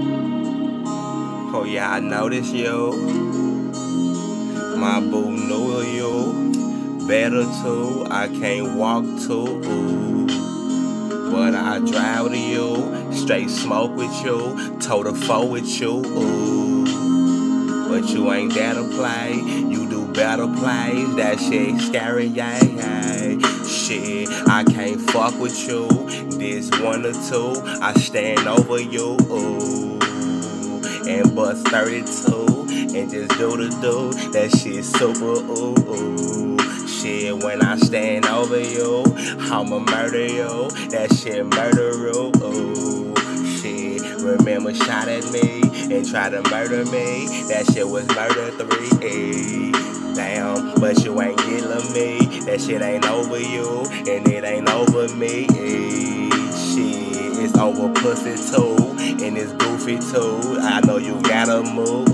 Oh yeah, I noticed you. My boo knew you. Better too, I can't walk too. Ooh. But I drive to you. Straight smoke with you. Told a foe with you. Ooh. But you ain't there to play. You do better plays. That shit scary, yeah. Shit, I can't fuck with you. This one or two, I stand over you. Ooh. And bust 32 and just do the do. That shit super ooh. Shit, when I stand over you, I'ma murder you. That shit murder ooh. Shit, remember shot at me and try to murder me. That shit was murder 3. Damn, but you ain't killing me. That shit ain't over you, and it ain't over me. Shit, it's over pussy too, and it's goofy too. I know you gotta move.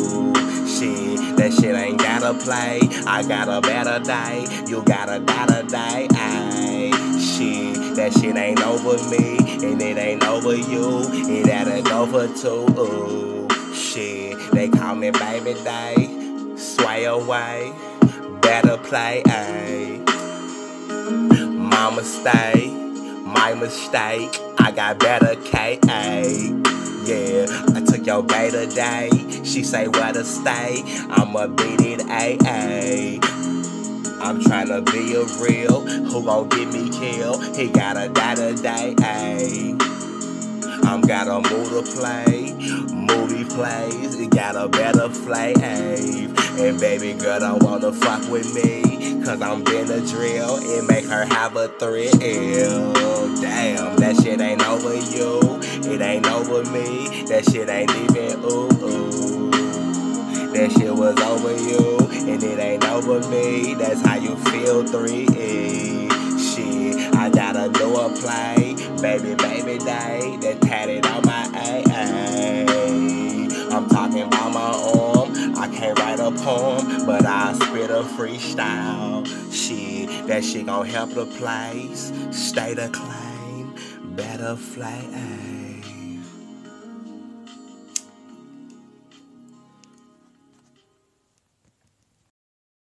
Shit, that shit ain't gotta play. I got a better day. You got a better day. Ay, shit, that shit ain't over me, and it ain't over you. It gotta go for 2. Ooh, shit, they call me baby day. Sway away, better play, ayy. Mama stay, my mistake. I got better K, ayy. Yeah, I took your beta day. She say where to stay. I'ma beat it, ayy. I'm tryna be a real. Who gon' get me killed? He gotta die today, ayy. I'm got a mood to play, movie plays, it got a better flame. And baby girl don't wanna fuck with me, cause I'm been a drill, it make her have a thrill. Damn, that shit ain't over you, it ain't over me, that shit ain't even ooh. That shit was over you, and it ain't over me, that's how you feel 3. Shit, I got a newer play, baby day, that tatted on my A. I'm talking about my arm, I can't write a poem, but I spit a freestyle. Shit, that shit gon' help the place, stay the claim, better flay.